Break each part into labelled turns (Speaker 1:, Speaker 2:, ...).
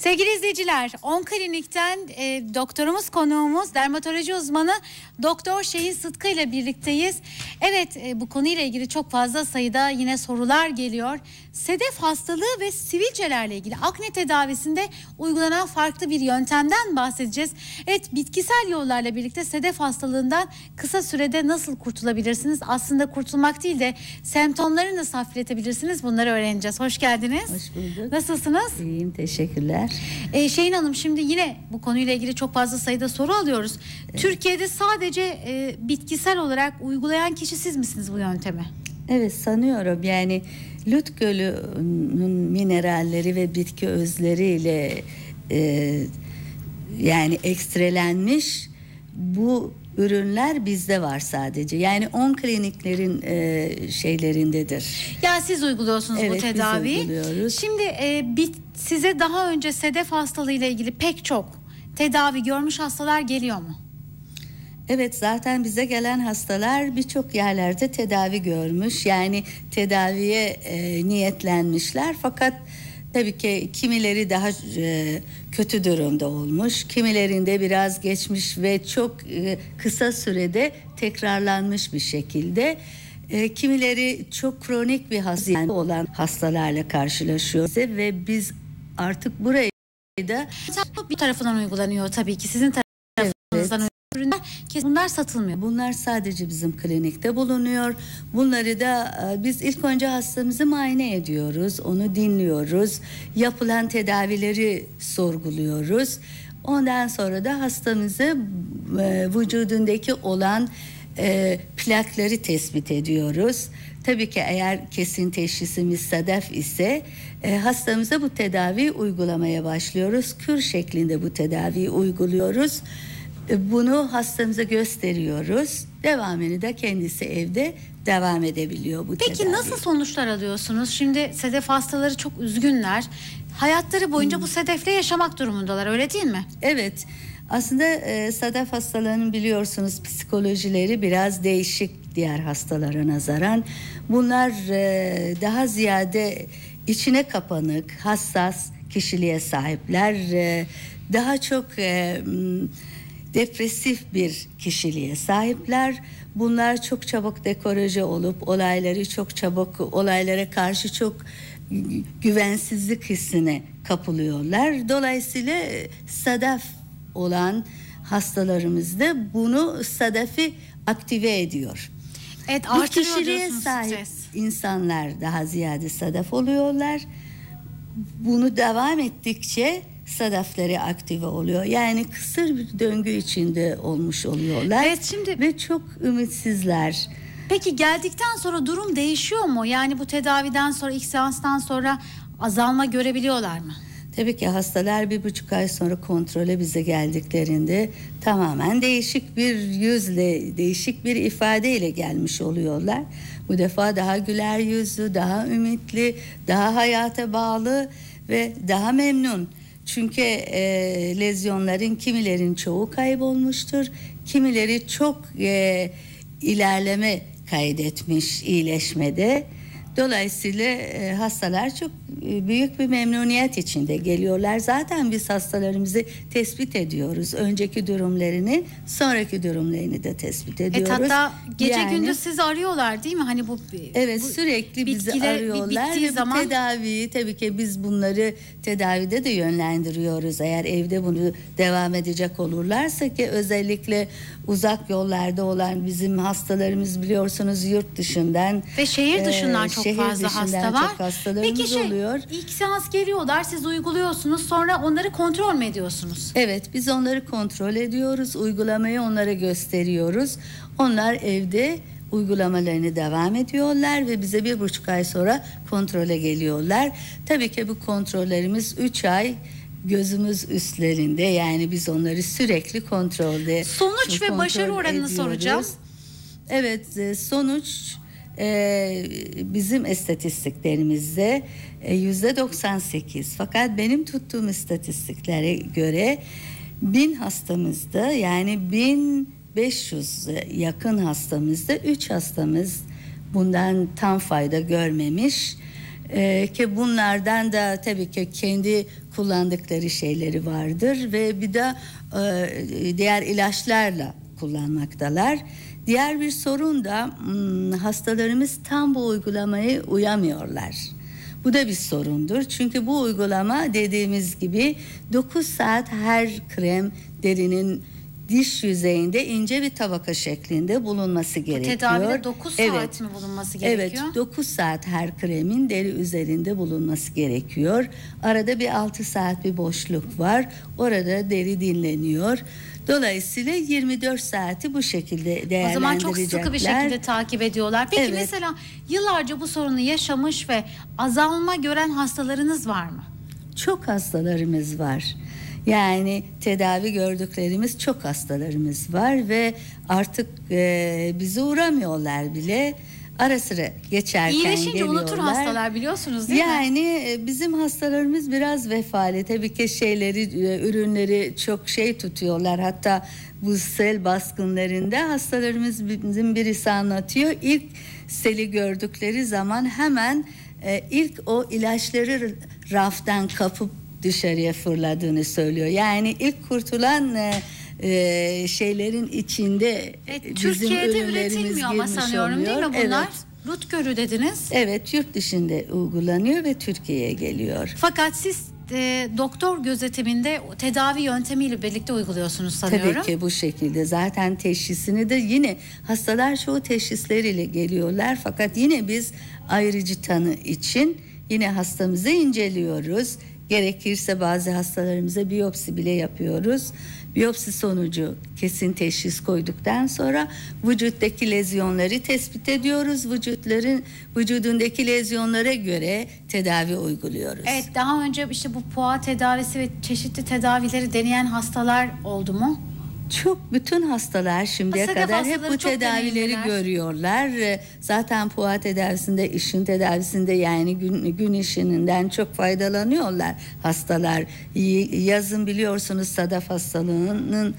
Speaker 1: Sevgili izleyiciler, 10 klinikten doktorumuz, konuğumuz, dermatoloji uzmanı Doktor Şehin Sıtkı ile birlikteyiz. Evet, bu konuyla ilgili çok fazla sayıda yine sorular geliyor. Sedef hastalığı ve sivilcelerle ilgili akne tedavisinde uygulanan farklı bir yöntemden bahsedeceğiz. Evet, bitkisel yollarla birlikte sedef hastalığından kısa sürede nasıl kurtulabilirsiniz? Aslında kurtulmak değil de semptomlarını nasıl hafifletebilirsiniz? Bunları öğreneceğiz. Hoş geldiniz.
Speaker 2: Hoş bulduk.
Speaker 1: Nasılsınız?
Speaker 2: İyiyim, teşekkürler.
Speaker 1: Şehin Hanım, şimdi yine bu konuyla ilgili çok fazla sayıda soru alıyoruz. Evet. Türkiye'de sadece bitkisel olarak uygulayan kişi siz misiniz bu yöntemi?
Speaker 2: Evet, sanıyorum. Yani Lut Gölü'nün mineralleri ve bitki özleriyle yani ekstrelenmiş bu ürünler bizde var sadece. Yani 10 kliniklerin şeylerindedir.
Speaker 1: Ya siz uyguluyorsunuz bu tedaviyi.
Speaker 2: Evet, biz uyguluyoruz.
Speaker 1: Şimdi size daha önce sedef hastalığıyla ilgili pek çok tedavi görmüş hastalar geliyor mu?
Speaker 2: Evet, zaten bize gelen hastalar birçok yerlerde tedavi görmüş. Yani tedaviye niyetlenmişler. Fakat tabii ki kimileri daha kötü durumda olmuş. Kimilerinde biraz geçmiş ve çok kısa sürede tekrarlanmış bir şekilde. Kimileri çok kronik bir hastalığı olan hastalarla karşılaşıyoruz. Ve biz artık burayı da
Speaker 1: bir tarafından uygulanıyor tabii ki. Sizin tarafınızdan ürünler, bunlar satılmıyor.
Speaker 2: Bunlar sadece bizim klinikte bulunuyor. Bunları da biz ilk önce hastamızı muayene ediyoruz. Onu dinliyoruz. Yapılan tedavileri sorguluyoruz. Ondan sonra da hastamızı vücudundaki olan plakları tespit ediyoruz. Tabii ki eğer kesin teşhisimiz sedef ise hastamıza bu tedaviyi uygulamaya başlıyoruz. Kür şeklinde bu tedaviyi uyguluyoruz. Bunu hastamıza gösteriyoruz. Devamını da kendisi evde devam edebiliyor bu tedavi.
Speaker 1: Peki nasıl sonuçlar alıyorsunuz? Şimdi sedef hastaları çok üzgünler. Hayatları boyunca bu sedefle yaşamak durumundalar, öyle değil mi?
Speaker 2: Evet. Aslında sedef hastalarının biliyorsunuz psikolojileri biraz değişik diğer hastalara nazaran. Bunlar daha ziyade içine kapanık, hassas kişiliğe sahipler. Daha çok depresif bir kişiliğe sahipler. Bunlar çok çabuk dekoraje olup olaylara karşı çok güvensizlik hissine kapılıyorlar. Dolayısıyla sedef olan hastalarımızda bunu sedefi aktive ediyor.
Speaker 1: Evet,
Speaker 2: bu kişiliğe sahip insanlar daha ziyade sedef oluyorlar. Bunu devam ettikçe sedefleri aktive oluyor. Yani kısır bir döngü içinde olmuş oluyorlar.
Speaker 1: Evet, şimdi
Speaker 2: ve çok ümitsizler.
Speaker 1: Peki geldikten sonra durum değişiyor mu? Yani bu tedaviden sonra, ilk seanstan sonra azalma görebiliyorlar mı?
Speaker 2: Tabii ki hastalar 1,5 ay sonra kontrole bize geldiklerinde tamamen değişik bir yüzle, değişik bir ifadeyle gelmiş oluyorlar. Bu defa daha güler yüzlü, daha ümitli, daha hayata bağlı ve daha memnun. Çünkü lezyonların kimilerin çoğu kaybolmuştur. Kimileri çok ilerleme kaydetmiş iyileşmede. Dolayısıyla hastalar çok büyük bir memnuniyet içinde geliyorlar. Zaten biz hastalarımızı tespit ediyoruz. Önceki durumlarını, sonraki durumlarını da tespit ediyoruz.
Speaker 1: Hatta gece gündüz sizi arıyorlar değil mi? Hani
Speaker 2: Evet, sürekli bizi arıyorlar ve bu tedaviyi, tabii ki biz bunları tedavide de yönlendiriyoruz. Eğer evde bunu devam edecek olurlarsa, ki özellikle uzak yollarda olan bizim hastalarımız biliyorsunuz yurt dışından
Speaker 1: ve şehir dışından çok fazla hasta var. Peki
Speaker 2: oluyor.
Speaker 1: İlk seans geliyorlar, siz uyguluyorsunuz, sonra onları kontrol mü ediyorsunuz?
Speaker 2: Evet, biz onları kontrol ediyoruz, uygulamayı onlara gösteriyoruz. Onlar evde uygulamalarını devam ediyorlar ve bize 1,5 ay sonra kontrole geliyorlar. Tabii ki bu kontrollerimiz 3 ay gözümüz üstlerinde, yani biz onları sürekli kontrolde.
Speaker 1: Sonuç ve başarı oranını soracağım.
Speaker 2: Evet, sonuç bizim istatistiklerimizde %98. Fakat benim tuttuğum istatistiklere göre 1000 hastamızda, yani 1500 yakın hastamızda 3 hastamız bundan tam fayda görmemiş. Ki bunlardan da tabii ki kendi kullandıkları şeyleri vardır ve bir de diğer ilaçlarla kullanmaktalar. Diğer bir sorun da hastalarımız tam bu uygulamaya uyamıyorlar. Bu da bir sorundur. Çünkü bu uygulama dediğimiz gibi 9 saat her krem derinin diş yüzeyinde ince bir tabaka şeklinde bulunması gerekiyor.
Speaker 1: Tedavide 9 saat mi bulunması gerekiyor?
Speaker 2: Evet, 9 saat her kremin deri üzerinde bulunması gerekiyor. Arada bir 6 saat bir boşluk var. Orada deri dinleniyor. Dolayısıyla 24 saati bu şekilde değerlendirecekler.
Speaker 1: O zaman çok sıkı bir şekilde takip ediyorlar. Peki mesela yıllarca bu sorunu yaşamış ve azalma gören hastalarınız var mı?
Speaker 2: Çok hastalarımız var. Yani tedavi gördüklerimiz çok hastalarımız var ve artık bize uğramıyorlar bile. Ara sıra geçerken
Speaker 1: İyileşince
Speaker 2: geliyorlar.
Speaker 1: unutur hastalar, biliyorsunuz değil mi?
Speaker 2: Yani bizim hastalarımız biraz vefalı. Tabii ki ürünleri çok tutuyorlar. Hatta bu sel baskınlarında hastalarımız bizim birisi anlatıyor. İlk seli gördükleri zaman hemen ilk o ilaçları raftan kapıp dışarıya fırladığını söylüyor. Yani ilk kurtulan şeylerin içinde
Speaker 1: Türkiye'de üretilmiyor ama sanıyorum değil mi bunlar?
Speaker 2: Evet.
Speaker 1: Rutgör'ü dediniz.
Speaker 2: Evet, yurt dışında uygulanıyor ve Türkiye'ye geliyor.
Speaker 1: Fakat siz doktor gözetiminde tedavi yöntemiyle birlikte uyguluyorsunuz sanıyorum.
Speaker 2: Tabii ki bu şekilde. Zaten teşhisini de yine hastalar çoğu teşhisleriyle geliyorlar. Fakat yine biz ayrıcı tanı için yine hastamızı inceliyoruz. Gerekirse bazı hastalarımıza biyopsi bile yapıyoruz. Biyopsi sonucu kesin teşhis koyduktan sonra vücuttaki lezyonları tespit ediyoruz. Vücudundaki lezyonlara göre tedavi uyguluyoruz.
Speaker 1: Evet, daha önce işte bu PUA tedavisi ve çeşitli tedavileri deneyen hastalar oldu mu?
Speaker 2: Bütün hastalar şimdiye kadar hep bu tedavileri görüyorlar. Zaten PUA tedavisinde, ışın tedavisinde yani gün ışınından çok faydalanıyorlar hastalar. Yazın biliyorsunuz sadaf hastalığının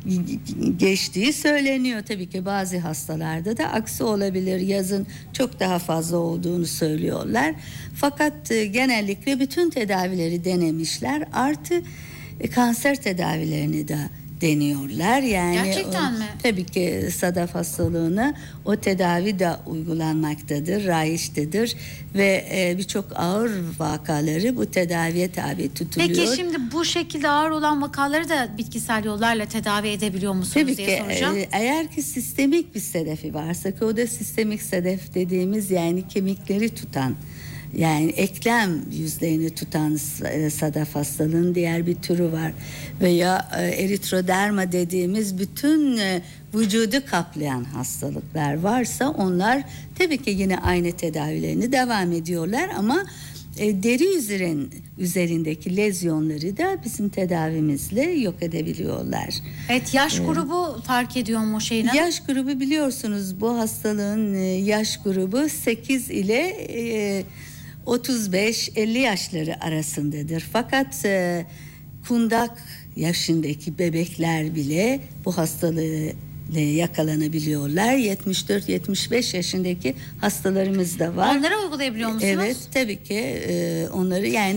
Speaker 2: geçtiği söyleniyor. Tabii ki bazı hastalarda da aksi olabilir. Yazın çok daha fazla olduğunu söylüyorlar. Fakat genellikle bütün tedavileri denemişler. Artı kanser tedavilerini de deniyorlar. Yani
Speaker 1: gerçekten mi?
Speaker 2: Tabii ki sadaf hastalığına o tedavi de uygulanmaktadır, raiçtedir ve birçok ağır vakaları bu tedaviye tabi tutuluyor.
Speaker 1: Peki şimdi bu şekilde ağır olan vakaları da bitkisel yollarla tedavi edebiliyor musunuz
Speaker 2: tabii
Speaker 1: diye soracağım.
Speaker 2: Eğer ki sistemik bir sedefi varsa ki o da sistemik sedef dediğimiz yani kemikleri tutan yani eklem yüzeyini tutan sadaf hastalığının diğer bir türü var veya eritroderma dediğimiz bütün vücudu kaplayan hastalıklar varsa onlar tabii ki yine aynı tedavilerini devam ediyorlar ama deri üzerindeki lezyonları da bizim tedavimizle yok edebiliyorlar.
Speaker 1: Evet, yaş grubu fark ediyor mu şeyine?
Speaker 2: Yaş grubu biliyorsunuz bu hastalığın yaş grubu 8 ile 35-50 yaşları arasındadır. Fakat kundak yaşındaki bebekler bile bu hastalığı yakalanabiliyorlar. 74-75 yaşındaki hastalarımız da var.
Speaker 1: Onlara uygulayabiliyor musunuz?
Speaker 2: Evet, tabii ki onları yani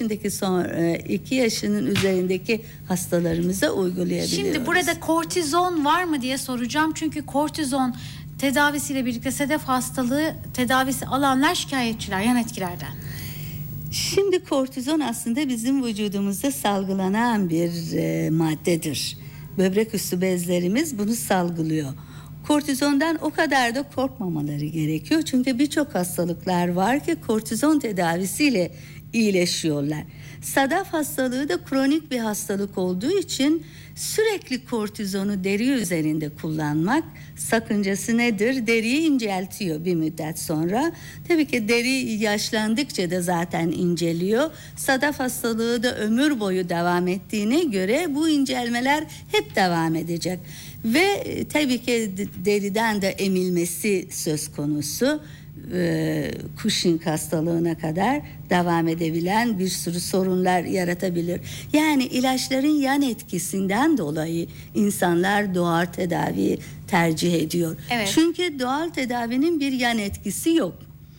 Speaker 2: 2 yaşının üzerindeki hastalarımıza uygulayabiliyoruz.
Speaker 1: Şimdi burada kortizon var mı diye soracağım. Çünkü kortizon tedavisiyle birlikte sedef hastalığı tedavisi alanlar şikayetçiler yan etkilerden.
Speaker 2: Şimdi kortizon aslında bizim vücudumuzda salgılanan bir maddedir. Böbrek üstü bezlerimiz bunu salgılıyor. Kortizondan o kadar da korkmamaları gerekiyor. Çünkü birçok hastalıklar var ki kortizon tedavisiyle iyileşiyorlar. Sadaf hastalığı da kronik bir hastalık olduğu için sürekli kortizonu deri üzerinde kullanmak sakıncası nedir? Deriyi inceltiyor bir müddet sonra. Tabii ki deri yaşlandıkça da zaten inceliyor. Sadaf hastalığı da ömür boyu devam ettiğine göre bu incelmeler hep devam edecek. Ve tabii ki deriden de emilmesi söz konusu. Cushing hastalığına kadar devam edebilen bir sürü sorunlar yaratabilir. Yani ilaçların yan etkisinden dolayı insanlar doğal tedaviyi tercih ediyor.
Speaker 1: Evet.
Speaker 2: Çünkü doğal tedavinin bir yan etkisi yok.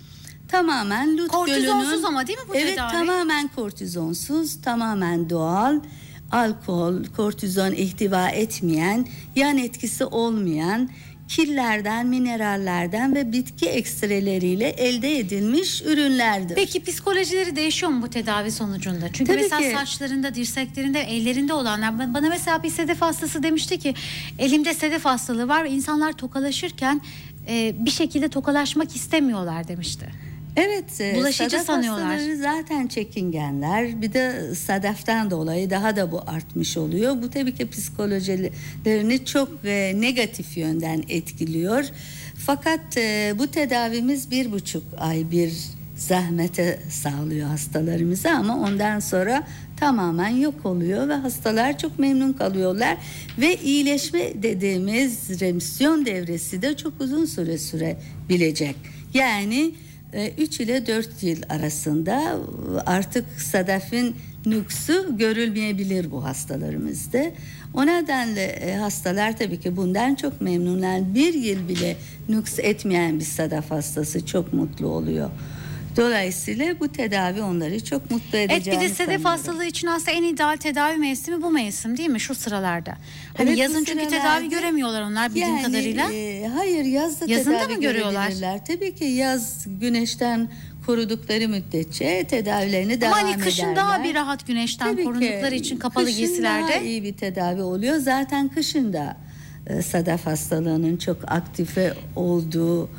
Speaker 2: Tamamen Lut Gölü'nün...
Speaker 1: Kortizonsuz ama değil mi bu tedavi?
Speaker 2: Evet, tamamen kortizonsuz, tamamen doğal. Alkol, kortizon ihtiva etmeyen, yan etkisi olmayan, killerden, minerallerden ve bitki ekstreleriyle elde edilmiş ürünlerdir.
Speaker 1: Peki psikolojileri değişiyor mu bu tedavi sonucunda? Çünkü
Speaker 2: Tabii
Speaker 1: mesela
Speaker 2: ki.
Speaker 1: saçlarında, dirseklerinde, ellerinde olanlar, bana mesela bir sedef hastası demişti ki elimde sedef hastalığı var ve insanlar tokalaşırken bir şekilde tokalaşmak istemiyorlar demişti.
Speaker 2: Evet,
Speaker 1: bulaşıcı
Speaker 2: sadaf
Speaker 1: sanıyorlar.
Speaker 2: hastaları zaten çekingenler. Bir de sadaftan dolayı daha da bu artmış oluyor. Bu tabii ki psikolojilerini çok negatif yönden etkiliyor. Fakat bu tedavimiz 1,5 ay bir zahmete sağlıyor hastalarımıza, ama ondan sonra tamamen yok oluyor ve hastalar çok memnun kalıyorlar ve iyileşme dediğimiz remisyon devresi de çok uzun süre sürebilecek. Yani 3 ile 4 yıl arasında artık sadafın nüksu görülmeyebilir bu hastalarımızda. O nedenle hastalar tabii ki bundan çok memnunlar. 1 yıl bile nüks etmeyen bir sadaf hastası çok mutlu oluyor. Dolayısıyla bu tedavi onları çok mutlu edeceğini
Speaker 1: Evet, bir de sedef
Speaker 2: sanıyorum.
Speaker 1: hastalığı için aslında en ideal tedavi mevsimi bu mevsim değil mi, şu sıralarda? Hani
Speaker 2: Evet,
Speaker 1: yazın
Speaker 2: bu
Speaker 1: çünkü
Speaker 2: sıralarda,
Speaker 1: tedavi göremiyorlar onlar bildiğim kadarıyla.
Speaker 2: Hayır, yazda
Speaker 1: Yazında
Speaker 2: tedavi
Speaker 1: mı görüyorlar?
Speaker 2: görebilirler. Tabii ki yaz güneşten korudukları müddetçe tedavilerini devam
Speaker 1: Ama
Speaker 2: ederler.
Speaker 1: hani kışın daha bir rahat güneşten
Speaker 2: Tabii
Speaker 1: korundukları
Speaker 2: ki,
Speaker 1: için kapalı
Speaker 2: kışın
Speaker 1: giysilerde.
Speaker 2: daha iyi bir tedavi oluyor. Zaten kışın da sadaf hastalığının çok aktife olduğu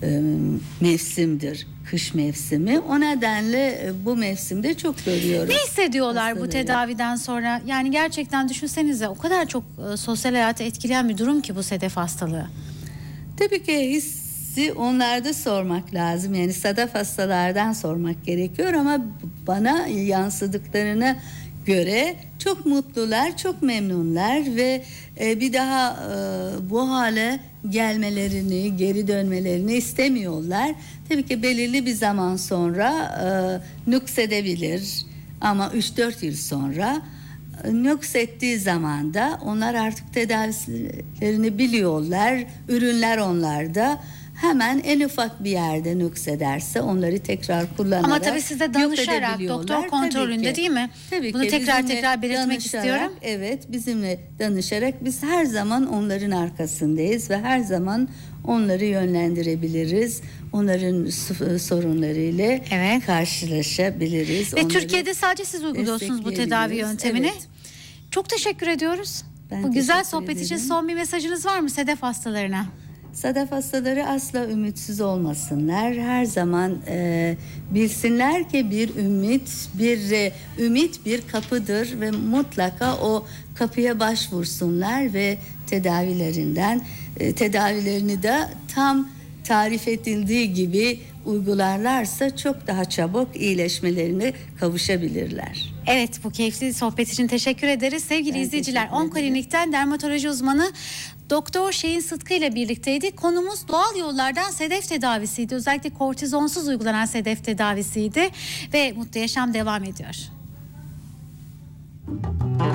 Speaker 2: mevsimdir. Kış mevsimi. O nedenle bu mevsimde çok görüyoruz.
Speaker 1: Ne hissediyorlar bu
Speaker 2: hastaları.
Speaker 1: tedaviden sonra? Yani gerçekten düşünsenize, o kadar çok sosyal hayatı etkileyen bir durum ki bu sedef hastalığı.
Speaker 2: Tabii ki hissi onlarda sormak lazım. Yani sadaf hastalardan sormak gerekiyor, ama bana yansıdıklarına göre çok mutlular, çok memnunlar ve bir daha bu hale gelmelerini, geri dönmelerini istemiyorlar. Tabii ki belirli bir zaman sonra nüksedebilir, ama 3-4 yıl sonra nüksettiği zaman da onlar artık tedavilerini biliyorlar. Ürünler onlarda. Hemen en ufak bir yerde nüksederse onları tekrar kullanarak
Speaker 1: Ama tabii size danışarak,
Speaker 2: yok edebiliyorlar.
Speaker 1: doktor kontrolünde
Speaker 2: Tabii ki.
Speaker 1: değil mi?
Speaker 2: Tabii
Speaker 1: Bunu
Speaker 2: ki
Speaker 1: tekrar
Speaker 2: bizimle
Speaker 1: belirtmek
Speaker 2: danışarak,
Speaker 1: istiyorum.
Speaker 2: evet, bizimle danışarak biz her zaman onların arkasındayız ve her zaman onları yönlendirebiliriz. Onların sorunlarıyla
Speaker 1: Evet.
Speaker 2: karşılaşabiliriz.
Speaker 1: Ve
Speaker 2: Onları
Speaker 1: Türkiye'de sadece siz uyguluyorsunuz bu tedavi
Speaker 2: destekleyebiliriz.
Speaker 1: yöntemini.
Speaker 2: Evet.
Speaker 1: Çok teşekkür ediyoruz.
Speaker 2: Ben
Speaker 1: Bu güzel
Speaker 2: teşekkür
Speaker 1: sohbet için
Speaker 2: ederim.
Speaker 1: son bir mesajınız var mı sedef hastalarına?
Speaker 2: Sadaf hastaları asla ümitsiz olmasınlar. Her zaman bilsinler ki ümit bir kapıdır ve mutlaka o kapıya başvursunlar ve tedavilerini de tam tarif edildiği gibi uygularlarsa çok daha çabuk iyileşmelerine kavuşabilirler.
Speaker 1: Evet, bu keyifli sohbet için teşekkür ederiz. Sevgili
Speaker 2: Ben
Speaker 1: izleyiciler,
Speaker 2: teşekkür ederim.
Speaker 1: Onklinik'ten dermatoloji uzmanı Doktor Şahin Sıtkı ile birlikteydik. Konumuz doğal yollardan sedef tedavisiydi. Özellikle kortizonsuz uygulanan sedef tedavisiydi ve Mutlu Yaşam devam ediyor.